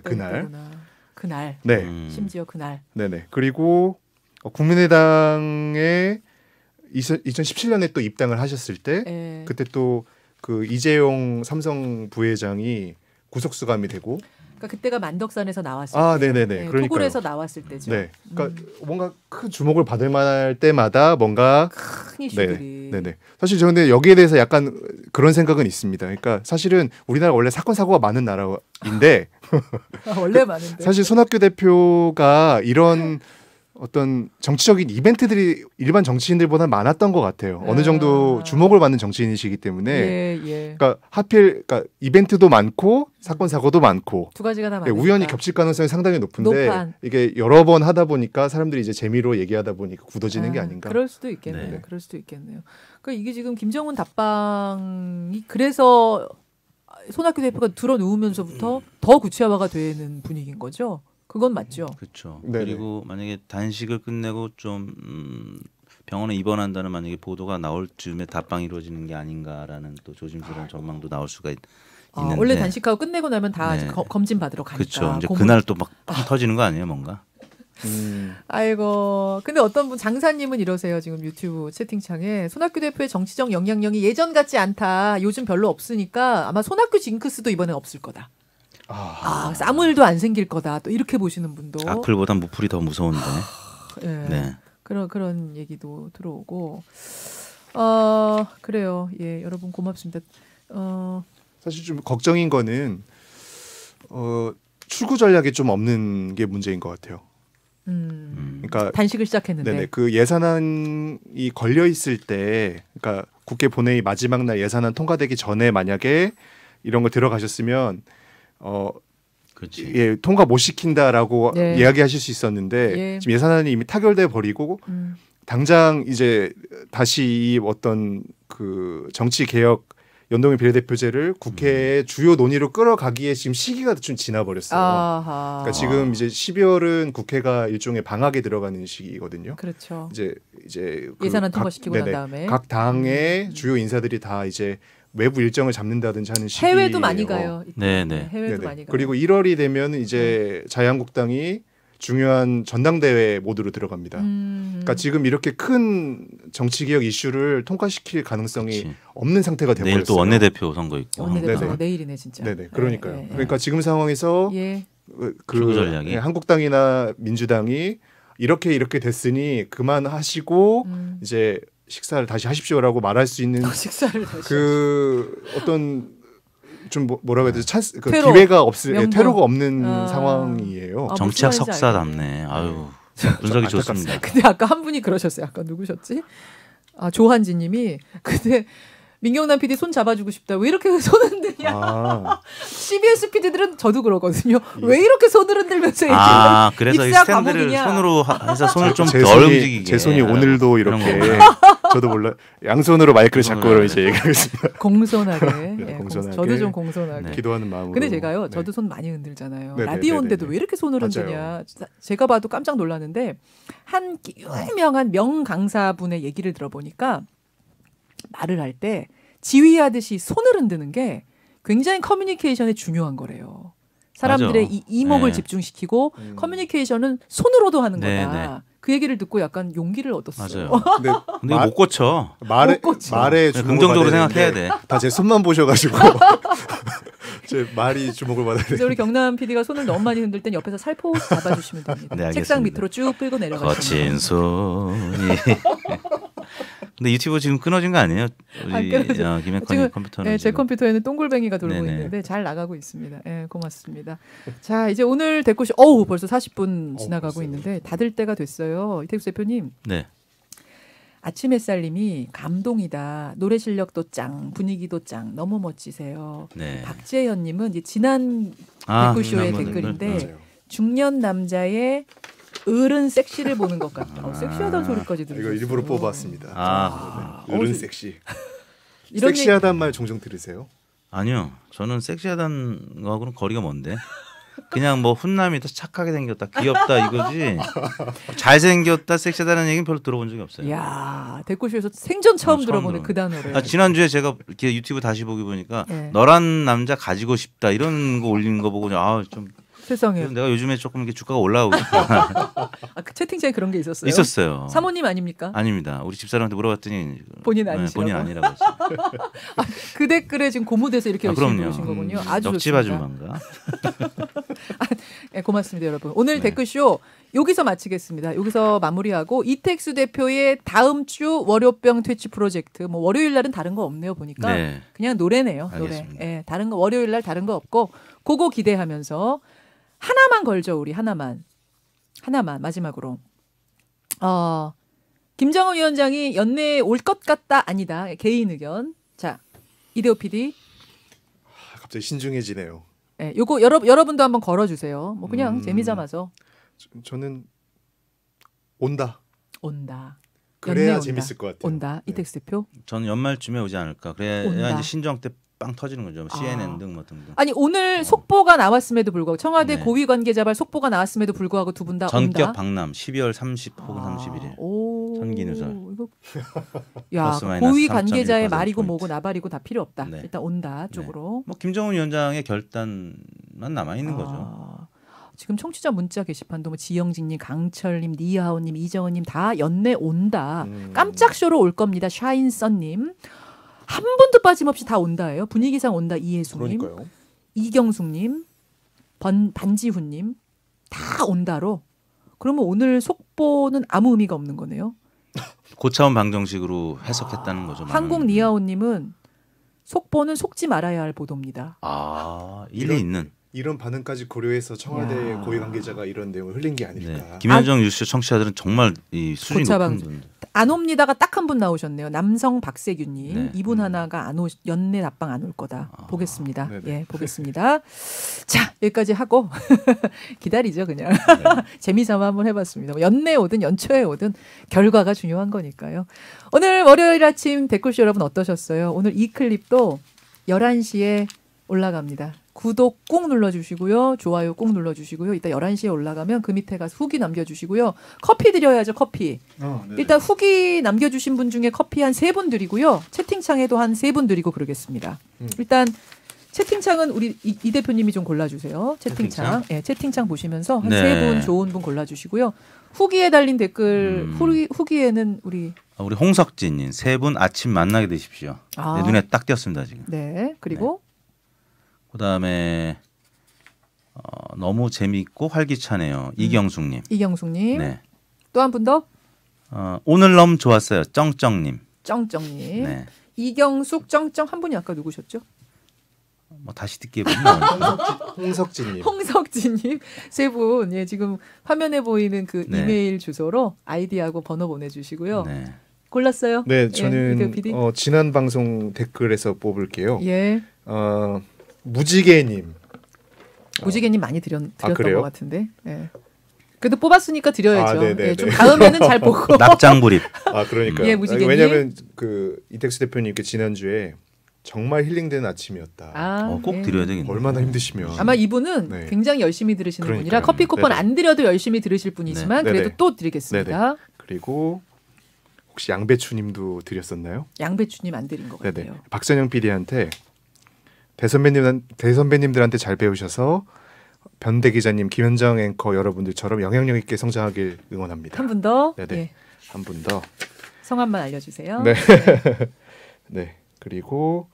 그날. 네. 심지어 그날. 네네. 그리고 국민의당에 2017년에 또 입당을 하셨을 때 그때 또 그 이재용 삼성 부회장이 구속수감이 되고. 그러니까 그때가 만덕산에서 나왔을 때, 네네네. 토굴에서 나왔을 때죠. 네, 그러니까 뭔가 큰 주목을 받을 만할 때마다 뭔가 큰 이슈들이. 네네. 사실 저는 여기에 대해서 약간 그런 생각은 있습니다. 그러니까 사실은 우리나라 원래 사건 사고가 많은 나라인데 원래 많은데 사실 손학규 대표가 이런 어떤 정치적인 이벤트들이 일반 정치인들보다 많았던 것 같아요. 어느 정도 주목을 받는 정치인이시기 때문에, 그러니까 하필 그러니까 이벤트도 많고 사건 사고도 많고 두 가지가 다 많으니까. 우연히 겹칠 가능성이 상당히 높은데 이게 여러 번 하다 보니까 사람들이 이제 재미로 얘기하다 보니까 굳어지는 게 아닌가. 그럴 수도 있겠네요. 그럴 수도 있겠네요. 그러니까 이게 지금 김정은 답방이 그래서 손학규 대표가 들어 누우면서부터 더 구체화가 되는 분위기인 거죠. 그건 맞죠. 그렇죠. 그리고 만약에 단식을 끝내고 좀 병원에 입원한다는 만약에 보도가 나올 즈음에 답방이 이루어지는 게 아닌가라는 또 조심스러운 전망도 나올 수가 있는데 원래 단식하고 끝내고 나면 다 검진 받으러 가니까. 그렇죠. 이제 그날 또 막 터지는 거 아니에요, 뭔가? 아이고. 근데 어떤 분 장사님은 이러세요. 지금 유튜브 채팅창에 손학규 대표의 정치적 영향력이 예전 같지 않다. 요즘 별로 없으니까 아마 손학규 징크스도 이번엔 없을 거다. 쌈물도 안 생길 거다. 또 이렇게 보시는 분도. 악플보단 무플이 더 무서운데. 네. 그런 얘기도 들어오고. 그래요. 예, 여러분 고맙습니다. 사실 좀 걱정인 거는 출구 전략이 좀 없는 게 문제인 것 같아요. 그러니까 단식을 시작했는데. 네네. 그 예산안이 걸려 있을 때, 그러니까 국회 본회의 마지막 날 예산안 통과되기 전에 만약에 이런 거 들어가셨으면. 통과 못 시킨다라고 이야기하실 수 있었는데 지금 예산안이 이미 타결돼 버리고 당장 이제 다시 이 어떤 그 정치 개혁 연동형 비례대표제를 국회의 주요 논의로 끌어가기에 지금 시기가 좀 지나버렸어요. 그러니까 지금 이제 12월은 국회가 일종의 방학에 들어가는 시기거든요. 그렇죠. 이제 예산안 통과시키고 난 다음에 각 당의 주요 인사들이 다 이제 외부 일정을 잡는다든지 하는 시기. 해외도 많이 가요. 네네. 해외도 많이 가요. 그리고 1월이 되면 이제 자유한국당이 중요한 전당대회 모드로 들어갑니다. 그러니까 지금 이렇게 큰 정치개혁 이슈를 통과시킬 가능성이 없는 상태가 되어버렸어요. 내일 또 원내대표 선거 있고. 원내대표 선거 내일이네 진짜. 네네. 그러니까요. 그러니까 지금 상황에서 전략이? 한국당이나 민주당이 이렇게 됐으니 그만하시고 이제 식사를 다시 하십시오라고 말할 수 있는 식사를 다시 그 어떤 좀 뭐라고 해야 되죠? 찬스 그 기회가 없을 퇴로가 없는 상황이에요. 정치학 석사답네. 아유 분석이 좋습니다. 근데 아까 한 분이 그러셨어요. 아까 누구셨지? 조한지님이 근데 민경남 PD 손 잡아주고 싶다. 왜 이렇게 손 흔드냐? CBS PD들은 저도 그러거든요. 왜 이렇게 손을 흔들면서 그래서 이 스탠드를 손으로 해서 손을 좀 덜 움직이게. 제 손이 오늘도 이렇게 저도 몰라. 양손으로 마이크를 잡고 이제 얘기하겠습니다. 공손하게. 네, 공손하게. 저도 좀 공손하게. 기도하는 마음으로. 근데 제가요. 저도 손 많이 흔들잖아요. 네네네네네. 라디오인데도 왜 이렇게 손을 흔드냐. 제가 봐도 깜짝 놀랐는데 한 유명한 명강사분의 얘기를 들어보니까 말을 할 때 지휘하듯이 손을 흔드는 게 굉장히 커뮤니케이션에 중요한 거래요. 사람들의 이 이목을 집중시키고 커뮤니케이션은 손으로도 하는 거다. 그 얘기를 듣고 약간 용기를 얻었어요. 맞아요. 근데 못 고쳐. 말에 긍정적으로 생각해야 돼. 다 제 손만 보셔가지고 제 말이 주목을 받아야 돼. 우리 경남 PD가 손을 너무 많이 흔들 땐 옆에서 살포시 잡아주시면 됩니다. 네, 책상 밑으로 쭉 끌고 내려가시면. 거친 손이. 근데 유튜브 지금 끊어진 거 아니에요? 우리 김혜건이 컴퓨터는 네, 제 컴퓨터에는 동글뱅이가 돌고 있는데 잘 나가고 있습니다. 네, 고맙습니다. 자, 이제 오늘 댓글쇼 벌써 40분 지나가고 있는데 닫을 때가 됐어요. 이택수 대표님. 네. 아침 햇살님이 감동이다. 노래 실력도 짱, 분위기도 짱, 너무 멋지세요. 네. 박재현님은 이제 지난 댓글쇼의 댓글인데 중년 남자의 어른 섹시를 보는 것 같다. 섹시하다는 소리까지 들으셨어요. 이거 일부러 뽑았습니다. 어른 섹시. 이런 섹시하다는 말 종종 들으세요? 아니요. 저는 섹시하다는 거하고는 거리가 먼데. 그냥 뭐 훈남이 더 착하게 생겼다, 귀엽다 이거지. 잘생겼다, 섹시하다는 얘기는 별로 들어본 적이 없어요. 야, 댓글쇼에서 생전 처음 들어보는 그 단어를. 지난주에 제가 이렇게 유튜브 다시 보기 보니까 너란 남자 가지고 싶다 이런 거 올리는 거 보고 좀 세상에. 내가 요즘에 조금 이렇게 주가가 올라오고 있구나. 그 채팅창에 그런 게 있었어요? 있었어요. 사모님 아닙니까? 아닙니다. 우리 집사람한테 물어봤더니 본인 아니시라고. 본인 아니라고 했어요. 그 댓글에 지금 고무돼서 이렇게 열심히 보신 거군요. 아주 넉집 아줌마인가? 네, 고맙습니다, 여러분. 오늘 댓글쇼 여기서 마치겠습니다. 여기서 마무리하고 이택수 대표의 다음 주 월요병 퇴치 프로젝트. 뭐 월요일 날은 다른 거 없네요, 보니까. 네. 그냥 노래네요. 알겠습니다. 노래. 네, 다른 거 월요일 날 다른 거 없고 그거 기대하면서 하나만 걸죠, 우리 하나만 마지막으로. 김정은 위원장이 연내에 올 것 같다 아니다. 개인 의견. 자, 이대호 PD. 갑자기 신중해지네요. 네, 요거 여러분도 한번 걸어주세요. 뭐 그냥 재미삼아서. 저는 온다. 온다. 그래야 재밌을 것 같아요. 온다. 이택수 대표. 저는 연말쯤에 오지 않을까. 그래야 온다. 이제 신정 때 빵 터지는 거죠. CNN 등 뭐 등등. 아니 오늘 속보가 나왔음에도 불구하고 청와대 고위 관계자발 속보가 나왔음에도 불구하고 두 분 다 전격 온다. 방남 12월 30 혹은 31일. 선기누설. 야, 고위 관계자의 말이고 뭐고 나발이고 다 필요 없다. 네. 일단 온다 쪽으로. 뭐 김정은 위원장의 결단만 남아 있는 거죠. 지금 청취자 문자 게시판도 뭐 지영진님, 강철님, 니하오님, 이정은님 다 연내 온다. 깜짝 쇼로 올 겁니다. 샤인썬님. 한 분도 빠짐없이 다 온다예요. 분위기상 온다. 이혜숙님, 이경숙님, 반지훈님 다 온다로. 그러면 오늘 속보는 아무 의미가 없는 거네요. 고차원 방정식으로 해석했다는 거죠. 한국 니아오님은 속보는 속지 말아야 할 보도입니다. 일리 있는. 이런 반응까지 고려해서 청와대 고위 관계자가 이런 내용을 흘린 게 아닐까. 네. 김현정 뉴스 청취자들은 정말 이 수준이 높은 분들. 안 옵니다가 딱 한 분 나오셨네요. 남성 박세균님. 네. 이분 하나가 연내 답방 안 올 거다. 보겠습니다. 예, 보겠습니다. 자, 여기까지 하고 기다리죠, 그냥. 네. 재미삼아 한번 해봤습니다. 연내 오든 연초에 오든 결과가 중요한 거니까요. 오늘 월요일 아침 댓글쇼 여러분 어떠셨어요? 오늘 이 클립도 11시에 올라갑니다. 구독 꾹 눌러주시고요. 좋아요 꾹 눌러주시고요. 이따 11시에 올라가면 그 밑에 가서 후기 남겨주시고요. 커피 드려야죠. 커피. 일단 후기 남겨주신 분 중에 커피 한 3분 드리고요. 채팅창에도 한 3분 드리고 그러겠습니다. 일단 채팅창은 우리 이 대표님이 좀 골라주세요. 채팅창. 네, 채팅창 보시면서 한 3분 좋은 분 골라주시고요. 후기에 달린 댓글 후기에는 우리 홍석진님 3분 아침 만나게 되십시오. 내 눈에 딱 띄었습니다 지금. 네. 그리고 그다음에 너무 재미있고 활기차네요. 이경숙님. 네. 또 한 분 더. 오늘 너무 좋았어요. 쩡쩡님. 쩡쩡님. 네. 이경숙 쩡쩡 한 분이 아까 누구셨죠? 뭐 다시 듣기에 보면 홍석진님. 홍석진님 3분. 예, 지금 화면에 보이는 그 이메일 주소로 아이디하고 번호 보내주시고요. 네. 골랐어요? 네, 저는 지난 방송 댓글에서 뽑을게요. 예. 무지개님 많이 드렸던 것 같은데. 네. 그래도 뽑았으니까 드려야죠. 예, 좀 다음에는 잘 보고. 납장불입. 그러니까. 예, 무지개님. 왜냐하면 그 이택수 대표님께 지난주에 정말 힐링되는 아침이었다. 꼭 드려야 되겠네요. 얼마나 힘드시면. 아마 이분은 굉장히 열심히 들으시는 분이라 커피 쿠폰 안 드려도 열심히 들으실 분이지만 그래도 또 드리겠습니다. 네네. 그리고 혹시 양배추님도 드렸었나요? 양배추님 안 드린 것 같아요. 박선영 PD한테 대선배님들한테 잘 배우셔서 변대 기자님, 김현정 앵커 여러분들처럼 영향력 있게 성장하길 응원합니다. 한 분 더. 네네. 예. 한 분 더. 성함만 알려주세요. 네. 네. 그리고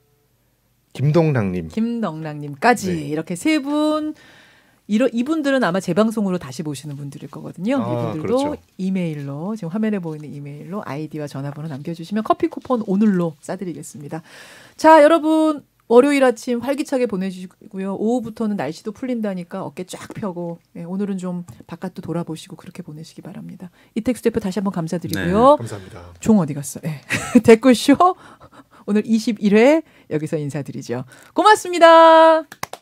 김동랑님까지 이렇게 세 분. 이분들은 아마 재방송으로 다시 보시는 분들일 거거든요. 이분들도 그렇죠. 이메일로 지금 화면에 보이는 이메일로 아이디와 전화번호 남겨주시면 커피 쿠폰 오늘로 싸드리겠습니다. 자, 여러분 월요일 아침 활기차게 보내주시고요. 오후부터는 날씨도 풀린다니까 어깨 쫙 펴고 오늘은 좀 바깥도 돌아보시고 그렇게 보내시기 바랍니다. 이택수 대표 다시 한번 감사드리고요. 네, 감사합니다. 종 어디 갔어? 댓글쇼 오늘 21회 여기서 인사드리죠. 고맙습니다.